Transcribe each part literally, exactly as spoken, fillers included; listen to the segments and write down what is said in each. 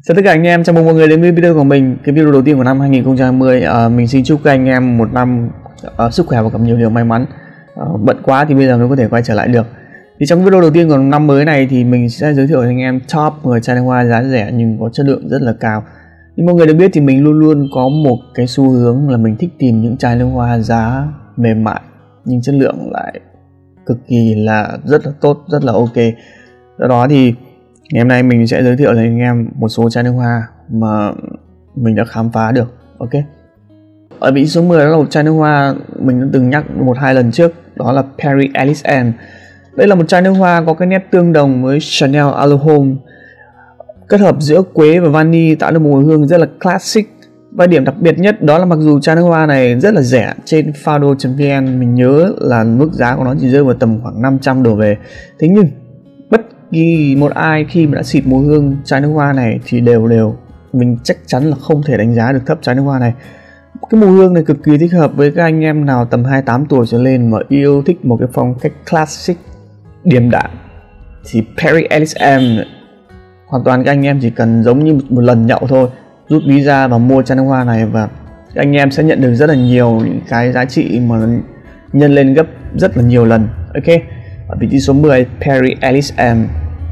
Chào tất cả anh em, chào mừng mọi người đến với video của mình. Cái video đầu tiên của năm hai nghìn không trăm hai mươi. à, Mình xin chúc các anh em một năm uh, sức khỏe và gặp nhiều điều may mắn. uh, Bận quá thì bây giờ mới có thể quay trở lại được. Thì trong video đầu tiên của năm mới này thì mình sẽ giới thiệu cho anh em top mười chai nước hoa giá rẻ nhưng có chất lượng rất là cao. Như mọi người được biết thì mình luôn luôn có một cái xu hướng là mình thích tìm những chai nước hoa giá mềm mại nhưng chất lượng lại cực kỳ là rất là tốt, rất là ok. Do đó thì ngày hôm nay mình sẽ giới thiệu cho anh em một số chai nước hoa mà mình đã khám phá được. Ok. Ở vị trí số mười đó là một chai nước hoa mình đã từng nhắc một hai lần trước, đó là Perry Ellis and. Đây là một chai nước hoa có cái nét tương đồng với Chanel Aloe Home, kết hợp giữa quế và vani tạo được một mùi hương rất là classic. Và điểm đặc biệt nhất đó là mặc dù chai nước hoa này rất là rẻ, trên fado chấm vn mình nhớ là mức giá của nó chỉ rơi vào tầm khoảng năm trăm đổ về. Thế nhưng bất kỳ một ai khi mà đã xịt mùi hương chai nước hoa này thì đều đều mình chắc chắn là không thể đánh giá được thấp chai nước hoa này. Cái mùi hương này cực kỳ thích hợp với các anh em nào tầm hai mươi tám tuổi trở lên mà yêu thích một cái phong cách classic điềm đạm thì Perry Ellis and hoàn toàn các anh em chỉ cần giống như một, một lần nhậu thôi, rút ví ra và mua chai nước hoa này và các anh em sẽ nhận được rất là nhiều những cái giá trị mà nhân lên gấp rất là nhiều lần. Ok. Ở vị trí số mười, Perry Ellis and.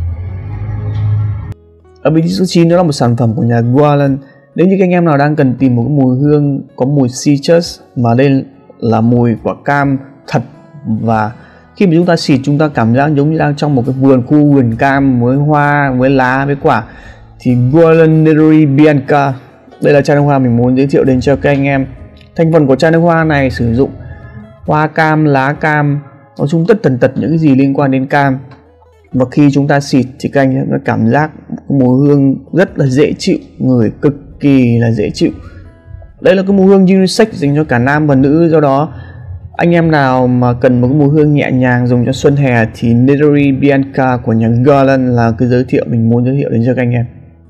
Ở vị trí số chín đó là một sản phẩm của nhà Guerlain. Nếu như các anh em nào đang cần tìm một cái mùi hương có mùi citrus mà đây là mùi quả cam thật, và khi mà chúng ta xịt chúng ta cảm giác giống như đang trong một cái vườn khu vườn cam với hoa, với lá, với quả, thì Guerlain Neri Bianca đây là chai nước hoa mình muốn giới thiệu đến cho các anh em. Thành phần của chai nước hoa này sử dụng hoa cam, lá cam, nói chung tất tần tật những cái gì liên quan đến cam, và khi chúng ta xịt thì các anh em cảm giác mùi hương rất là dễ chịu, ngửi cực kỳ là dễ chịu. Đây là cái mùi hương unisex dành cho cả nam và nữ, do đó anh em nào mà cần một cái mùi hương nhẹ nhàng dùng cho xuân hè thì Neri Bianca của nhà Guerlain là cái giới thiệu mình muốn giới thiệu đến cho các anh em.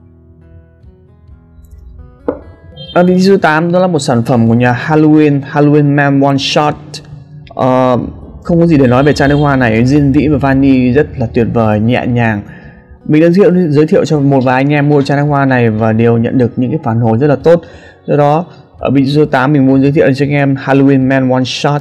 Ở vị trí số tám đó là một sản phẩm của nhà Halloween Halloween Man One Shot. uh, Không có gì để nói về chai nước hoa này, diên vĩ và vani rất là tuyệt vời, nhẹ nhàng. Mình đã giới thiệu, giới thiệu cho một vài anh em mua chai nước hoa này và đều nhận được những cái phản hồi rất là tốt. Do đó ở vị trí số tám mình muốn giới thiệu cho anh em Halloween Man One Shot.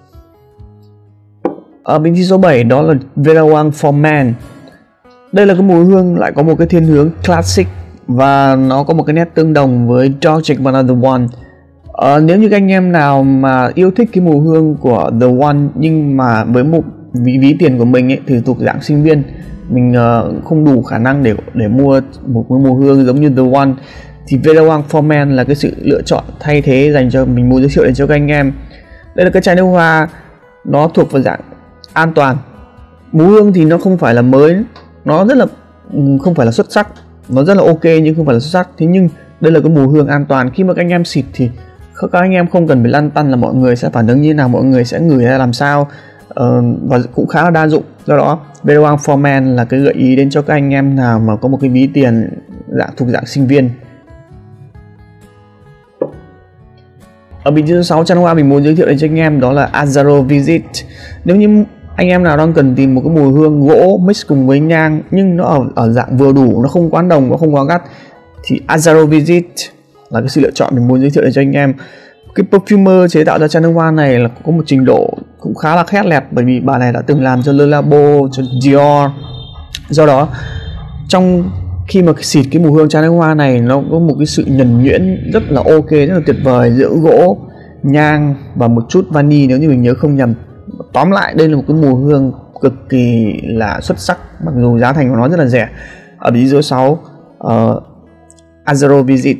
Ở vị trí số bảy đó là Vera Wang for Man. Đây là cái mùi hương lại có một cái thiên hướng classic và nó có một cái nét tương đồng với Dolce and Gabbana The One. Ờ, nếu như các anh em nào mà yêu thích cái mùi hương của The One nhưng mà với một ví ví tiền của mình ấy, thì thuộc dạng sinh viên, mình uh, không đủ khả năng để để mua một cái mùi hương giống như The One, thì Vera Wang for Man là cái sự lựa chọn thay thế dành cho mình muốn giới thiệu đến cho các anh em. Đây là cái chai nước hoa nó thuộc vào dạng an toàn. Mùi hương thì nó không phải là mới, nó rất là không phải là xuất sắc, nó rất là ok nhưng không phải là xuất sắc. Thế nhưng đây là cái mùi hương an toàn, khi mà các anh em xịt thì các anh em không cần phải lăn tăn là mọi người sẽ phản ứng như thế nào, mọi người sẽ ngửi ra làm sao, uh, và cũng khá là đa dụng. Do đó Vera Wang for Man là cái gợi ý đến cho các anh em nào mà có một cái ví tiền dạng thuộc dạng sinh viên. Ở vị trí số sáu chai nước hoa mình muốn giới thiệu đến cho anh em đó là Azzaro Visit. Nếu như anh em nào đang cần tìm một cái mùi hương gỗ mix cùng với nhang nhưng nó ở, ở dạng vừa đủ, nó không quá nồng, nó không quá gắt, thì Azzaro Visit là cái sự lựa chọn mình muốn giới thiệu đến cho anh em. Cái perfumer chế tạo ra chai nước hoa này là có một trình độ cũng khá là khét lẹt, bởi vì bà này đã từng làm cho Le Labo, cho Dior. Do đó trong khi mà xịt cái mùi hương chai nước hoa này nó có một cái sự nhuần nhuyễn rất là ok, rất là tuyệt vời giữa gỗ, nhang và một chút vani nếu như mình nhớ không nhầm. Tóm lại đây là một cái mùi hương cực kỳ là xuất sắc mặc dù giá thành của nó rất là rẻ. Ở vị trí số sáu uh, Azzaro Visit.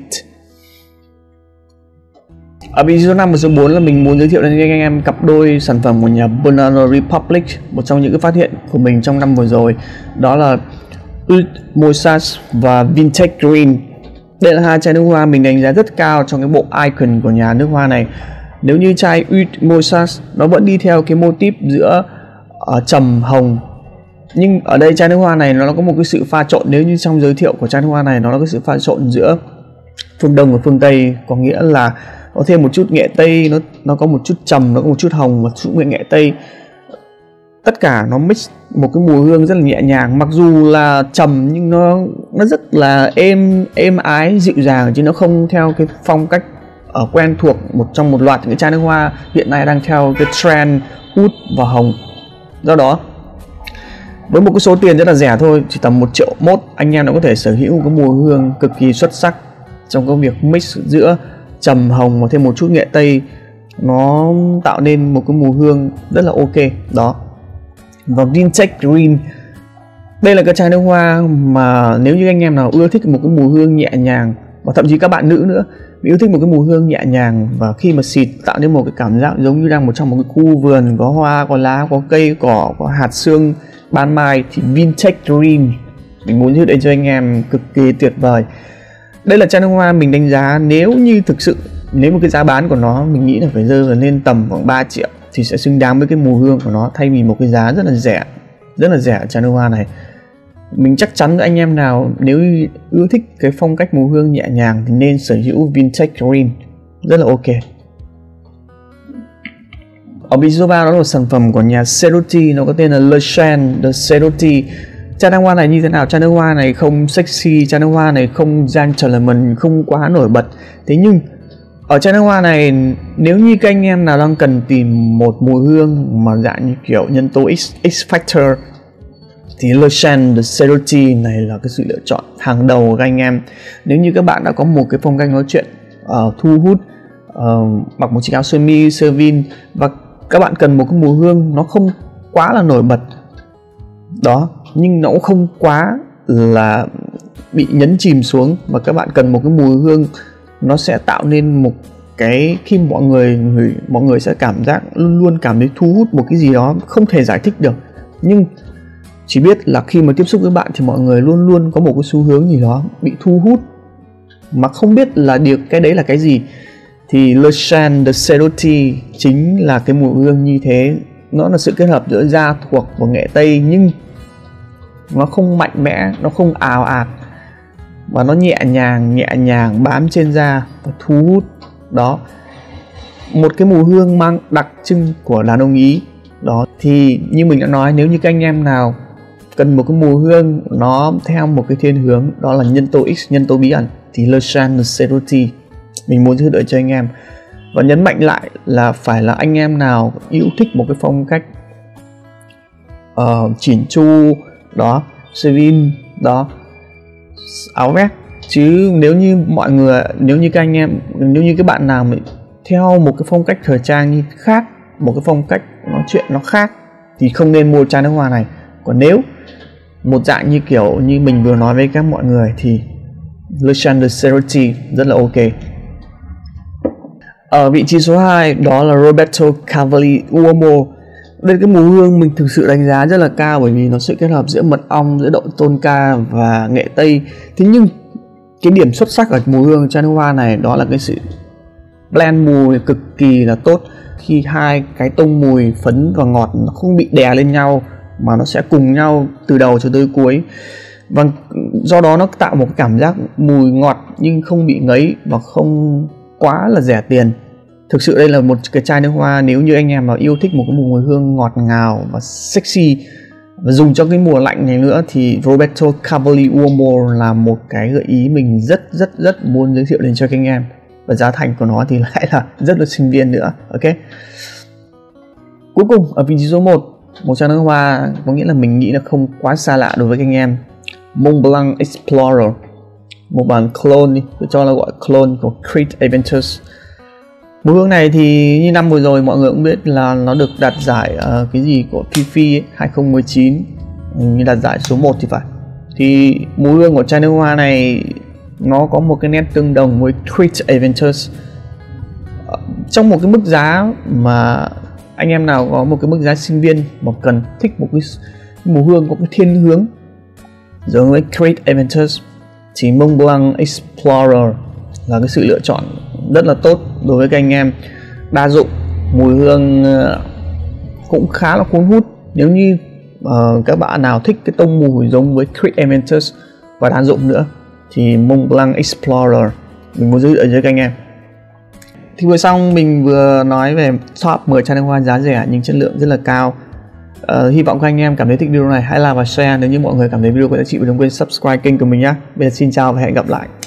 Ở vị trí số năm và số bốn là mình muốn giới thiệu đến anh em cặp đôi sản phẩm của nhà Banana Republic. Một trong những cái phát hiện của mình trong năm vừa rồi đó là Oud Moussage và Vintage Green. Đây là hai chai nước hoa mình đánh giá rất cao trong cái bộ icon của nhà nước hoa này. Nếu như chai Oud Moussage nó vẫn đi theo cái mô típ giữa uh, trầm hồng, nhưng ở đây chai nước hoa này nó có một cái sự pha trộn. Nếu như trong giới thiệu của chai nước hoa này nó có cái sự pha trộn giữa phương Đông và phương Tây, có nghĩa là có thêm một chút nghệ Tây, nó nó có một chút trầm, nó có một chút hồng và chút nghệ Tây. tất cả nó mix một cái mùi hương rất là nhẹ nhàng, mặc dù là trầm nhưng nó nó rất là êm êm ái dịu dàng, chứ nó không theo cái phong cách ở quen thuộc một trong một loạt những cái chai nước hoa hiện nay đang theo cái trend oud và hồng. Do đó với một cái số tiền rất là rẻ thôi, chỉ tầm một triệu mốt, anh em nó có thể sở hữu một cái mùi hương cực kỳ xuất sắc trong cái việc mix giữa trầm hồng và thêm một chút nghệ tây, nó tạo nên một cái mùi hương rất là ok đó. Và Vintage Green, đây là cái chai nước hoa mà nếu như anh em nào ưa thích một cái mùi hương nhẹ nhàng, và thậm chí các bạn nữ nữa yêu thích một cái mùi hương nhẹ nhàng, và khi mà xịt tạo nên một cái cảm giác giống như đang một trong một cái khu vườn có hoa, có lá, có cây cỏ, có hạt sương ban mai, thì Vintage Green mình muốn giới thiệu cho anh em cực kỳ tuyệt vời. Đây là chai nước hoa mình đánh giá nếu như thực sự, nếu một cái giá bán của nó mình nghĩ là phải rơi vào lên tầm khoảng ba triệu thì sẽ xứng đáng với cái mùi hương của nó, thay vì một cái giá rất là rẻ, rất là rẻ chai nước hoa này. Mình chắc chắn anh em nào nếu ưa thích cái phong cách mùi hương nhẹ nhàng thì nên sở hữu Vintage Green, rất là ok. Ở vị trí số ba đó là một sản phẩm của nhà Cerutti, nó có tên là Le Chant de Cerutti. Chai nước hoa này như thế nào? Chai nước hoa này không sexy, chai nước hoa này không gentleman, không quá nổi bật. Thế nhưng ở chai nước hoa này, nếu như các anh em nào đang cần tìm một mùi hương mà dạng như kiểu nhân tố X, X Factor thì Le Chant de Cerutti này là cái sự lựa chọn hàng đầu của các anh em. Nếu như các bạn đã có một cái phong cách nói chuyện uh, thu hút, uh, mặc một chiếc áo sơ mi sơ vin, và các bạn cần một cái mùi hương nó không quá là nổi bật đó, nhưng nó cũng không quá là bị nhấn chìm xuống, và các bạn cần một cái mùi hương nó sẽ tạo nên một cái, khi mọi người, người mọi người sẽ cảm giác luôn luôn cảm thấy thu hút một cái gì đó không thể giải thích được, nhưng chỉ biết là khi mà tiếp xúc với bạn thì mọi người luôn luôn có một cái xu hướng gì đó bị thu hút mà không biết là điều cái đấy là cái gì. Thì Le Chant de Cerutti chính là cái mùi hương như thế. Nó là sự kết hợp giữa da thuộc và nghệ tây, nhưng nó không mạnh mẽ, nó không ào ạt, và nó nhẹ nhàng nhẹ nhàng bám trên da và thu hút đó. Một cái mùi hương mang đặc trưng của đàn ông Ý đó. Thì như mình đã nói, nếu như các anh em nào cần một cái mùi hương nó theo một cái thiên hướng đó là nhân tố X, nhân tố bí ẩn, thì Le Chant de Cerutti mình muốn giới thiệu cho anh em. Và nhấn mạnh lại là phải là anh em nào yêu thích một cái phong cách uh, chỉn chu đó, sơ vin đó, áo vest. Chứ nếu như mọi người, nếu như các anh em, nếu như các bạn nào mà theo một cái phong cách thời trang như khác, một cái phong cách nói chuyện nó khác, thì không nên mua chai nước hoa này. Còn nếu một dạng như kiểu như mình vừa nói với các mọi người thì Le Chant de Cerutti rất là ok. Ở vị trí số hai đó là Roberto Cavalli Uomo. Đây là cái mùi hương mình thực sự đánh giá rất là cao, bởi vì nó sự kết hợp giữa mật ong, giữa đậu tonka và nghệ tây. Thế nhưng cái điểm xuất sắc ở mùi hương chai nước hoa này đó là cái sự blend mùi cực kỳ là tốt, khi hai cái tông mùi phấn và ngọt nó không bị đè lên nhau mà nó sẽ cùng nhau từ đầu cho tới cuối, và do đó nó tạo một cái cảm giác mùi ngọt nhưng không bị ngấy và không quá là rẻ tiền. Thực sự đây là một cái chai nước hoa nếu như anh em nào yêu thích một cái mùi hương ngọt ngào và sexy và dùng cho cái mùa lạnh này nữa, thì Roberto Cavalli Uomo là một cái gợi ý mình rất rất rất muốn giới thiệu đến cho các anh em. Và giá thành của nó thì lại là rất là sinh viên nữa. Ok. Cuối cùng ở vị trí số một, một chai nước hoa có nghĩa là mình nghĩ là không quá xa lạ đối với các anh em, Montblanc Explorer, một bản clone đi, tôi cho là gọi clone của Creed Aventus. Mùi hương này thì như năm vừa rồi mọi người cũng biết là nó được đạt giải uh, cái gì của pê ép i hai không một chín, như đạt giải số một thì phải. Thì mùi hương của chai nước hoa này nó có một cái nét tương đồng với Creed Aventus uh, trong một cái mức giá mà anh em nào có một cái mức giá sinh viên mà cần thích một cái mùi hương có cái thiên hướng giống với Creed Aventus thì Montblanc Explorer là cái sự lựa chọn rất là tốt đối với các anh em. Đa dụng, mùi hương cũng khá là cuốn hút. Nếu như uh, các bạn nào thích cái tông mùi giống với Creed Aventus và đa dụng nữa thì Montblanc Explorer mình muốn giới thiệu cho các anh em. Thì vừa xong mình vừa nói về top mười chai nước hoa giá rẻ nhưng chất lượng rất là cao. uh, hy vọng các anh em cảm thấy thích video này, hãy like và share nếu như mọi người cảm thấy video có giá trị, và đừng quên subscribe kênh của mình nhé. Bây giờ xin chào và hẹn gặp lại.